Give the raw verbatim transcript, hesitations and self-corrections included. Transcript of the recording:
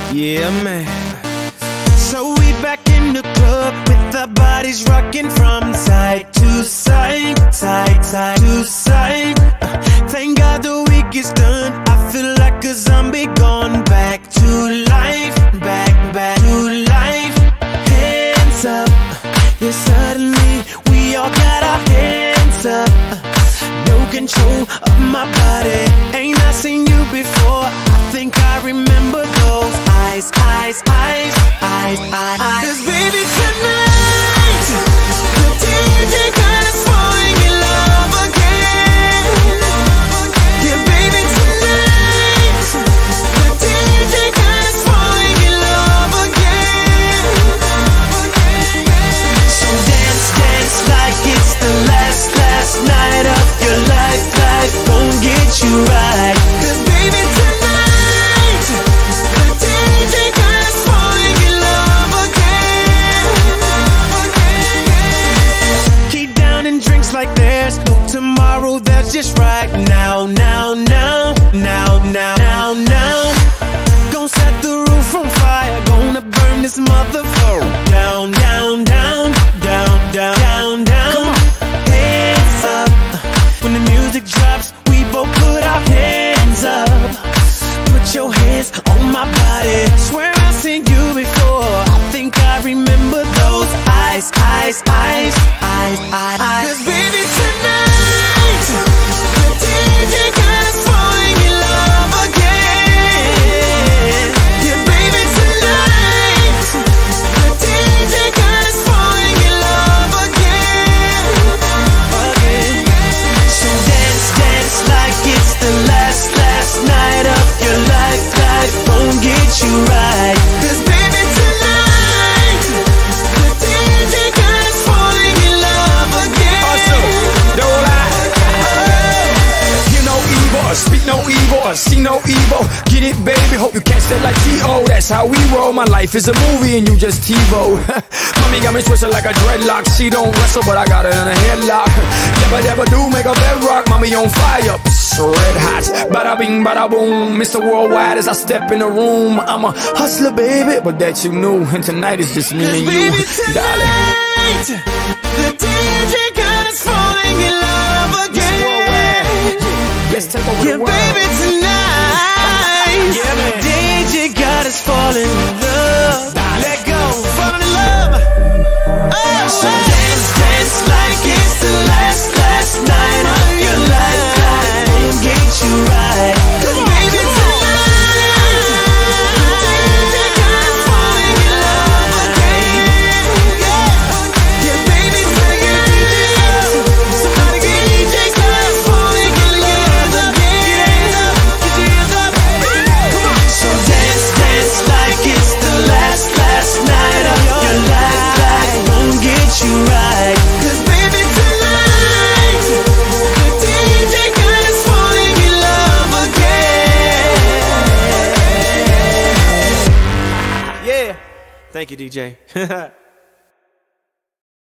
Yeah, man. So we back in the club with our bodies rocking from side to side, side, side to side. Uh, thank God the week is done. I feel like a zombie gone back to life, back, back to life. Hands up, yeah, suddenly we all got our hands up. No control of my body. Ain't I seen you before? I think I remember those eyes, eyes, eyes, eyes, eyes, eyes. 'Cause baby tonight, the D J got us falling in love again. Yeah, baby tonight, the D J got us falling in love again. So dance, dance like it's the last, last night of your life. Life won't get you right. 'Cause baby tonight, the D J got us falling in love again. Keep down and drinks like there's no tomorrow. That's just right now, now, now, now, now, now, now. Gonna set the roof on fire. Gonna burn this motherfucker down, down, down, down, down, down, down. Hands up. When the music drops, we both put our hands up. Put your hands on my body. Swear I've seen you before. I think I remember those eyes, eyes, eyes, eyes, eyes, eyes. 'Cause baby tonight, the D J got us falling in love again. Yeah, baby tonight, the D J got us falling in love again. Again. So dance, dance like it's the last, last night of your life. Life won't get you right. 'Cause baby tonight, the D J got us falling in love again. Also, don't lie. You know evil, speak no evil, see no evil. Get it, baby, hope you catch that like T O. That's how we roll. My life is a movie and you just TiVo. Mommy got me twisted like a dreadlock. She don't wrestle, but I got her in a headlock. Never, never do make a bedrock. Mommy on fire, psh, red hot. Bada bing, bada boom. Mister Worldwide as I step in the room. I'm a hustler, baby, but that you knew. And tonight is just me and you, Baby tonight, the D J got us falling in love again. Let's take over Yeah, the world. baby tonight, Yeah, man. the D J got us falling in love. Let go, falling in love. Oh, so dance, dance like it's the last, last night of your life. Life won't get you right. 'Cause baby tonight, the D J got us falling in love again. Yeah, yeah, baby, somebody get a D J up. Somebody get a D J got us falling in love again. Get your hands up, come on. So dance, dance like it's the last, last night of your life. Life won't get you right. 'Cause baby tonight, the D J got us falling in love again. Yeah, thank you, D J.